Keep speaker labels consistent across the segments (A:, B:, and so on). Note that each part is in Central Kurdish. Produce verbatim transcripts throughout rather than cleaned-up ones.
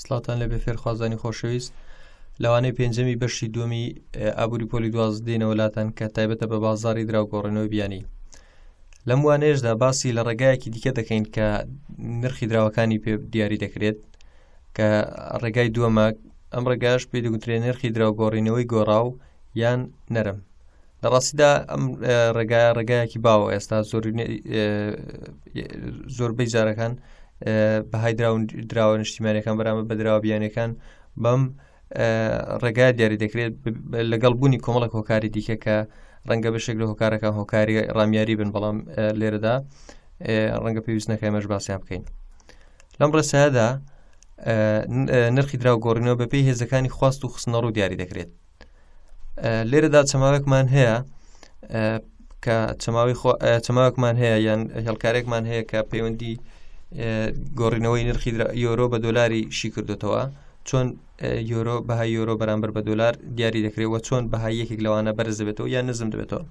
A: سڵاتان لەبێ فێرخوازانی خۆشەویست لەوانەی پێنجەمی بەشی دووەمی ئابووری پۆلی دوازدەینە وڵاتان کە تایبەتە بە بازاڕی دراوگۆڕێنەوەی بیانی. لەم وانەیەشدا باسی لە ڕێگایەکی دیکە دەکەین کە نرخی دراوەکانی پێ دیاری دەکرێت کە ڕێگای دووەمە. ئەم ڕێگایش پێ دەگوترێت نرخی دراوگۆڕینەوەی گۆڕاو یان نەرم. لە ڕاستیدا ئەم ڕێگایە ڕێگایەکی باوە ئێستا زۆربەی جارەکان بەهای دراوە نیشتیمانیەکان بەرامبەر بە دراوە بیانەکان بەم ڕێگای دیاری دەکرێت لەگەڵ بوونی کۆمەڵێک هۆکاری دیکە کە ڕەنگە بەشێک لە هۆکارەکان هۆکاری ڕامیاری بن، بەڵام لێرەدا ڕەنگە پێویست نەکە ئێمەش باسییان بکەین. لەم ڕێسایەدا نرخی دراوگۆڕینەوە بەپێی هێزەکانی خواست و خستنەڕوو دیاری دەکرێت. لێرەدا چەماوێکمان هەیە کە چەماوێکمان هەیە یان هێڵکارێکمان هەیە کە پەیوەندی گۆڕینەوەی نرخی یۆرۆ بە دۆلاری شی کردوتەوە، چۆن یۆرۆ بەهای یۆرۆ بەرامبەر بە دۆلار دیاری دەکرێتەوە، چۆن بەهای یەکێک لەوانە بەرز دەبێتەوە یان نزم دەبێتەوە.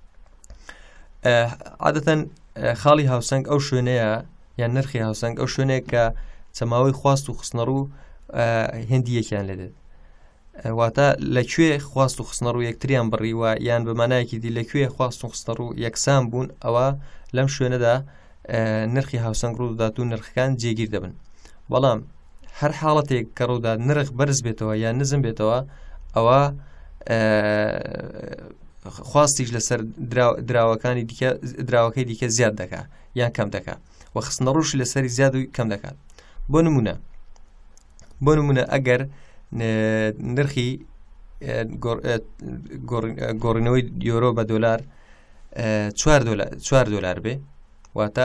A: عادەتەن خاڵی هاوسەنگ ئەو شوێنەیە یان نرخی هاوسەنگ ئەو شوێنەیە کە چەماوەی خواست و خستنەڕوو هێندی یەکیان لێدێت. واتە لەکوێ خواست و خستنەڕوو یەکتریان بڕیوە یان بە مانایەکی دی لەکوێ خواست و خستنەڕوو یەکسان بوون، ئەوە لەم شوێنەدا نرخی هاوسەنگ ڕوودات و نرخەکان جێگیر دەبن. بەڵام هەر حاڵەتێک کە ڕوودا نرخ بەرز بێتەوە یان نزم بێتەوە، ئەوە خواستیش لەسەر دراوەکانی دیکە دراوەکەی دیکە زیاد دەکات یان کەم دەکات و خستنەڕووشی لەسەری زیاد و کەم دەکات. بۆ نمونە بۆ نمونە ئەگەر نرخی گۆڕینەوەی یۆرۆ بە دۆلار چوار دۆلار بێ، واتە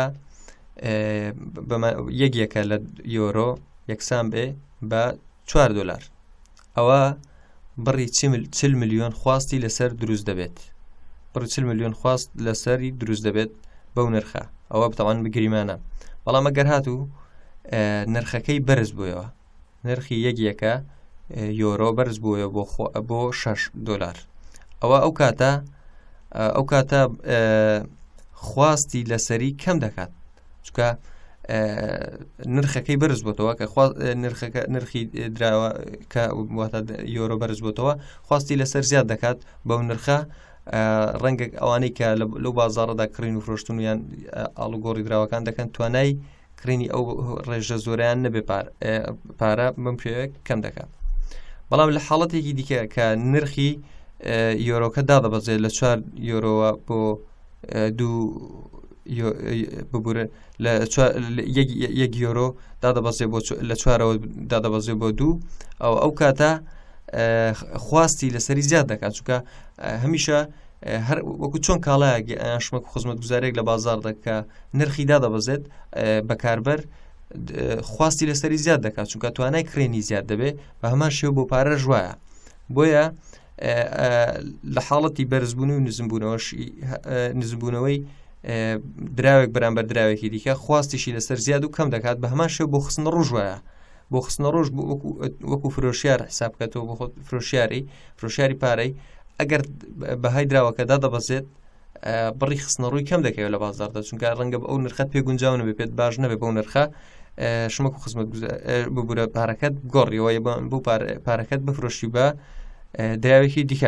A: یەک یەکە لە یۆرۆ یەکسان بێ بە چوار دۆلار، ئەوە بڕی چل میلیۆن خواستی لەسەر دروست دەبێت. بڕی چل میلیۆن خواست لەسەری دروست دەبێت بەو نرخە. ئەوە بتەوان بگریمانە. بەڵام ئەگەر هاتوو نرخەکەی بەرز بوویەوە، نرخی یەک یەکە یۆرۆ بەرز بووە بۆ شەش دۆلار، ئەوە ئەو کاتە ئەو کاتە خواستی لەسەری کەم دەکات، چکە نرخەکەی بەرز بۆتەوە کە نرخی دراوە کە واتە یۆرۆ بەرز بۆتەوە، خواستی لەسەر زیاد دەکات بەو نرخە. ڕەنگە ئەوانەی کە لەو بازاڕەدا کڕین و فرۆشتن یان ئاڵوگۆڕی دراوەکان دەکەن توانای کڕینی ئەو ڕێژە زۆریان نەبێ پارە بەم پێوەیە کەم دەکات. بەڵام لە حاڵەتێکی دیکە کە نرخی یۆرۆکە دادەبەزێت لە چوار یۆرۆوە بۆ دوو ببورە لە یەک یۆرۆ دادەبەزێت لە چوارەوە دادەبەزێت بۆ دوو، ئەو ئەو کاتە خواستی لەسەری زیاد دەکات، چونکە هەمیشە هەر وەکو چۆن کاڵایە شمەک و خزمەت گوزارێک لە بازاڕدا کە نرخی دادەبەزێت بەکاربەر خواستی لەسەری زیاد دەکات، چونکە توانای کڕێنی زیاد دەبێت بە هەمان شێو بۆ پارە ژوایە. بۆیە لە حاڵەتی بەرزبوون و نزمبوونەوەی دراوێک بەرامبەر دراوێکی دیکە خواستیشی لەسەر زیاد و کەم دەکات، بە هەمان شێو بۆ خستنەڕوو ژوایە. بۆ خستنەڕۆژ وەکو فرۆشیار حساب بکاتەوە بۆ فرۆشیاری فرۆشیاری پارەی، ئەگەر بەهای دراوەکە دادەبەزێت بڕی خستنەڕووی کەم دەکەوێت لە بازاڕدا، چونکە ڕەنگە بە ئەو نرخەت پێ گونجاو نەبێت، پێت باش نەبێت بەو نرخە شمەک و خزمەت ببورە پارەکەت گۆڕیەوە بۆ پارەکەت بفرۆشی بە دراوێکی دیکە.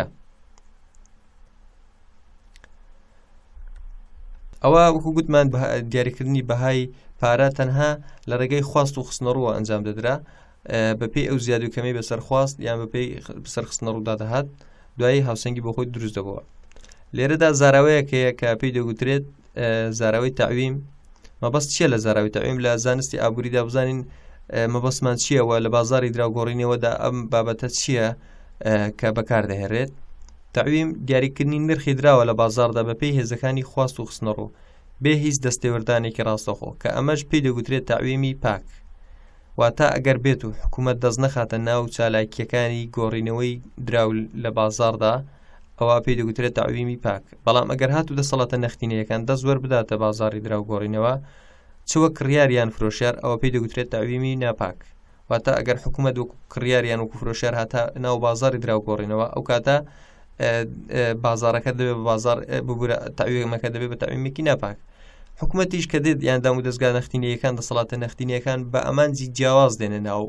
A: ئەوە وەکو گوتمان دیاریکردنی بەهای پارە تەنها لە ڕێگەی خواست و خستنەڕووە ئەنجام دەدرا، بەپێی ئەو زیاد و کەمەی بەسەر خواست یان بەپێی بەسەر خستنەڕوودا دەهات، دوایی هاوسەنگی بۆ خۆی دروست دەبەوە. لێرەدا زاراوەیەکەیە کە پێی دەگوترێت زاراوەی تەعویم. مەبەست چییە لە زاراوی تەعویم؟ لە زانستی ئابووریدا بزانین مەبەستمان چییەوە، لە بازاڕی دراوگۆڕینەوەدا ئەم بابەتە چییە کە بەکاردەهێڕێت. تەعویم دیاریکردنی نرخی دراوە لە بازاڕدا بەپێی هێزەکانی خواست و خستنەڕوو بێ هیچ دەستێوەردانێکی ڕاستەخۆ، کە ئەمەش پێی دەگوترێت تەعویمی پاک. واتە ئەگەر بێت و حکوومەت دەست نەخاتە ناو چالاکیەکانی گۆڕینەوەی دراو لە بازاڕدا، ئەوە پێی دەگوترێت تەعویمی پاک. بەڵام ئەگەر هاتوو دەسەڵاتە نەختینەکان دەست وەر بداتە بازاڕی دراوگۆڕینەوە چوە کڕیاریان فرۆشیار، ئەوە پێی دەگوترێت تەعویمی ناپاک. واتە ئەگەر حکوومەت وەکو کڕیاریان وەکو فرۆشیار هاتە ناو بازاڕی دراوگۆڕینەوە، ئەو کاتە بازارەکە دەبێت بە بازار ببورە تەعویمەکە دەبێت بە تەعویمێکی ناپاک. حکوومەتیش کە دێت یان دام و دەستگا نەختینیەکان دەسەڵاتە نەختینیەکان بە ئەمانجی جیاواز دێنە ناو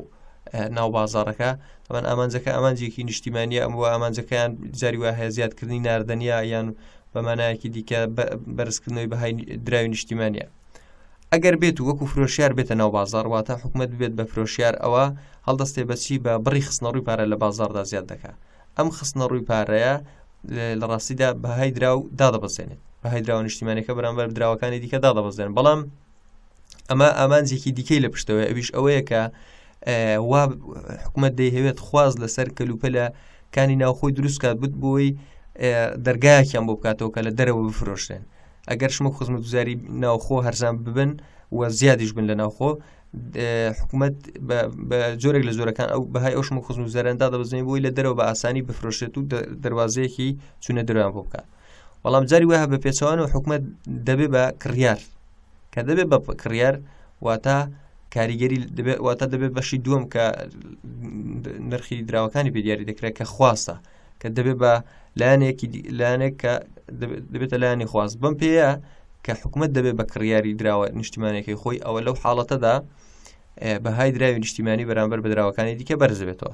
A: ناو بازارەکە تەمان ئامانجەکە ئامانجێکی نیشتیمانیە ئەم وە ئامانجەکەیان جاری وە هەیە زیادکردنی ناردەنیە یان بەمانایەکی دیکە بەرزکردنەوەی بەهای دراوی نیشتیمانیە. ئەگەر بێت و وەکو فرۆشیار بێتە ناو بازار واتە حکومەت بێت بە فرۆشیار ئەوە هەڵدەستێ بەچی بە بڕی خستنە ڕووی پارە لە بازاردا زیاد دەکات. ئەم خستنە ڕووی پارەیە لە ڕاستیدا بەهای دراو دادەبەزێنێت بەهای دراوە نیشتیمانیەکە بەرامبەر دراوەکانی دیکە دادەبەزێن. بەڵام ئەمە ئامانجێکی دیکەی لە پشتەوە ئەویش ئەوەیە کە وا حکومەت دەیهەوێت خواز لەسەر کەلوپەلەکانی ناوخۆی دروستکات بوت بۆی دەرگایەکیان بۆ بکاتەوە کە لە دەرەوە بفرۆشرێن. ئەگەر شمە خزمەتگوزاری ناوخۆ هەرزان ببن و زیادیش بن لە ناوخۆ حکومەت بە جۆرێک لە جۆرەکان ئەو بەهای ئەو شمە خزمەتگوزاراندا دەبەزێنێت بۆی لە دەرەوە بە ئاسانی بفرۆشێت و دەواازەیەکی چونە دەرویان بۆ بکات. بەڵام جاری وایە بە پێچەوانەوە حکومەت دەبێت بە کڕیار کە دەبێت بە کڕیار واتە کاریگەری واتە دەبێت بەشی دووەم کە نرخی دراوەکانی پێ دیاری دەکرێت کە خواستە کە دەبێت بە لایەنێکی لایەنێک کە دەبێتە لایەنی خواست. بەم پێەیە کە حکومەت دەبێت بە کڕیاری دراوە نیشتیمانەکەی خۆی ئەوە لەو حاڵەتەدا بەهای دراوی نیشتیمانی بەرامبەر بە دراوەکانی دیکە بەرز بێتەوە.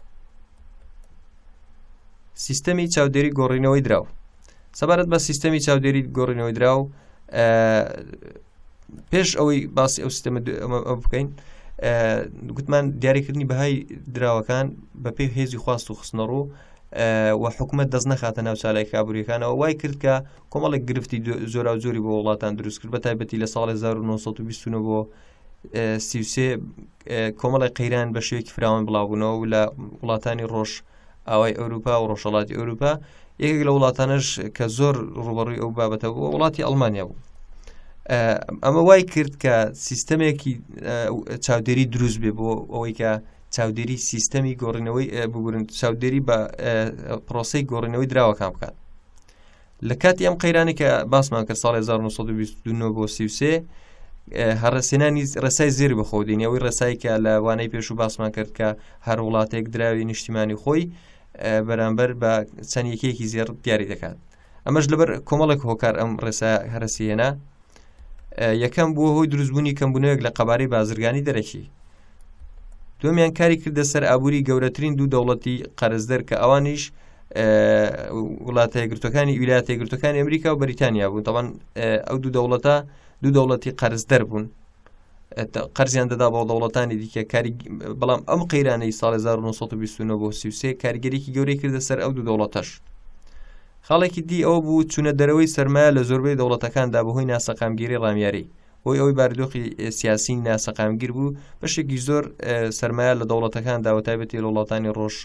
A: سیستەمی چاودێری گۆڕینەوەی دراو سەبارەت بە سیستەمی چاودێری گۆڕینەوەی دراو پێش ئەوەی باسی ئەو سیستەمە بکەین گوتمان دیاریکردنی بەهای دراوەکان بە پێی هێزی خواست و خستنەڕوو و حکومەت دەست نەخاتە ناو چالای کابووریەکانەوە وای کرد کە کۆمەڵێک گرفتی زۆرا و زۆری بۆ وڵاتان دروست کرد بە تایبەتی لە ساڵی هەزار و نۆ سەد و بیست و نۆ بۆ سی و سێ کۆمەڵی قەیران بە شێوەیەکی فراوان بڵاوبوونەوە و لە وڵاتانی ڕۆژ ئاوای ئەوروپا و ڕۆژهەڵاتی ئەوروپا یەکێک لە وڵاتانش کە زۆر ڕوبەڕووی ئەو بابەتە بوو وڵاتی ئەڵمانیا بوو. ئەمە وای کرد کە سیستەمێکی چاودێری دروست بێ بۆ ئەوەی کە چاودێری سیستەمی گۆڕینەوەی بگورن چاودێری بە پرۆسەی گۆڕینەوەی دراوەکان بکات. لە کاتی ئەم قەیرانی کە باسمان کرد ساڵی هەزار و نۆ سەد و بیست و نۆ بۆ سی و سێ هەڕەسێنانی ڕێسای زێری بەخۆدین ئەوەی ڕێسایی کە لە وانەی پێش و باسمان کرد کە هەر وڵاتێک دراوی نیشتیمانی خۆی بەرامبەر بە چەند یەکەیەکی زێر دیاری دەکات. ئەمەش لەبەر کۆمەڵێک هۆکار ئەم ڕێسا هەرەسیێنە یەکەم بووە هۆی دروستبوونی کەمبوونەوەیەک لە قەبارەی بازرگانی دەرەکی. دومیان کاری کردە سەر ئابووری گەورەترین دوو دەوڵەتی قەرزدەر کە ئەوانیش وڵاتە یەکگرتوەکانی ویلایەتە یەکگرتوەکانی ئەمریکا و بەریتانیا بوون. تەمان ئەو دوو دەوڵەتە دوو دەوڵەتی قەرزدەر بوون قەرزیان دەدا بۆ دەوڵەتانی دیکە کاری بەڵام ئەم قەیرانەی ساڵی هەزار و نۆ سەد و بیست و نۆ بۆ سی و سێ کاریگەریەکی گەورەی کردە سەر ئەو دوو دەوڵەتەش. خاڵێکی دی ئەوە بوو چونە دەرەوەی سەرمایە لە زۆربەی دەوڵەتەکاندا بەهۆی ناسەقامگیری ڕامیاری بۆی ئەوەی بارودۆخی سیاسی ناسەقامگیر بوو بەشێکی زۆر سەرمایە لە دەوڵەتەکاندا و تایبەتی لە وڵاتانی ڕۆژ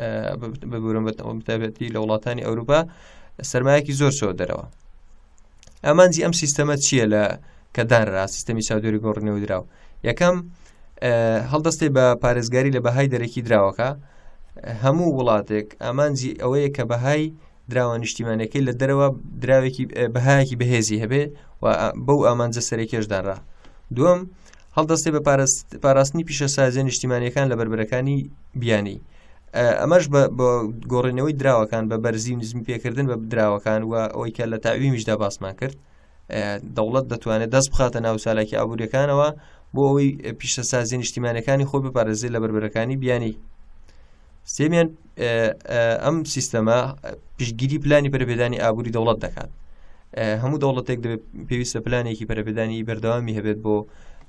A: تایبەتی لە وڵاتانی ئەوروپا سەرمایەکی زۆر چۆ دەرەوە. ئامانجی ئەم سیستەمە چییە لە کە دانرا سیستەمی چاودێری گۆڕینەوەی دراو؟ یەکەم هەڵدەستێ بە پارێزگاری لە بەهای دەرەکی دراوەکە هەموو وڵاتێک ئامانجی ئەوەیە کە بەهای دراوە نیشتیمانەکەی لە دەرەوە دراوێکی بەهایەکی بەهێزی هەبێ و بەو ئامانجە سەرێکێشدانرا. دووەم هەڵدەستێ بە پاراستنی پیشەسازیە نیشتیمانیەکان لە بەربەرەکانی بیانی. ئەمەش بە گۆڕینەوەی دراوەکان بە بەرزی و نزمی پێکردن بە دراوەکان و ئەوەی کە لە تاویمیشدا باسمان کرد دەوڵەت دەتوانێت دەست بخاتە ناو چالاکی ئابوووریەکانەوە بۆ ئەوەی پیشەسازیە نیشتیمانەکانی خۆی بپارێزێت لە بەربەرەکانی بیانی. سێمیان ئەم سیستەمە پشتگیری پلانی پەرەپێدانی ئابووری دەوڵەت دەکات. هەموو دەوڵەتێک دەبێت پێویستە پلانێکی پەرەپێدانی بەردەوامی هەبێت بۆ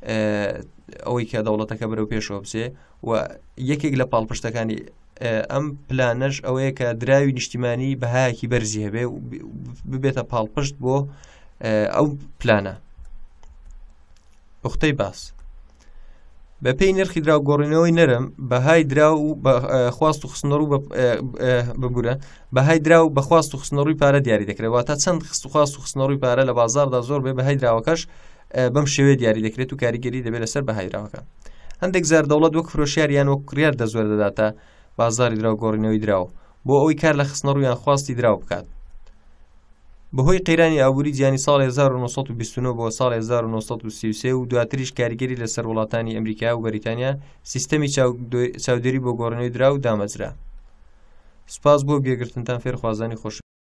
A: ئەوەی کە دەوڵەتەکە بەرەو پێشەوە بچێ و یەکێک لە پاڵپشتەکانی ئەم پلانەش ئەوەیە کە دراوی نیشتیمانی بەهایەکی بەرزی هەبێ و ببێتە پاڵپشت بۆ ئەو پلانە. وختەی باس بە پێی نرخی دراو گۆڕینەوەی نەرم بەهای درا و خواست و خستنەڕوو ببوورە بەهای درا و بەخواست و خستنەڕووی پارە دیاری دەکرێت واتە چەند خواست و خستنەڕووی پارە لە بازاردا زۆر بێ بەهای دراوەکەش بەم شێوەیە دیاری دەکرێت و کاریگەری دەبێت لەسەر بەهای دراوەکە. هەندێک زار دەوڵەت وەک فرۆشیار یان وەک کڕیار دەزۆر دەداتە بازاری درا و گۆڕینەوەی دراوە بۆ ئەوەی کار لە خستنەڕوویان خواستی دراو بکات. بەهۆی قەیرانی ئابووری جیانی ساڵی هەزار و نۆ سەد و بیست و نۆ بۆ ساڵی هەزار و نۆ سەد و سی و سێ و دواتریش کاریگەری لەسەر وڵاتانی ئەمریکا و بەریتانیا سیستەمی چاودێری بۆ گۆڕینەوەی دراو دامەزرا. سپاس بۆ گوێگرتنتان فێرخوازانی خۆش.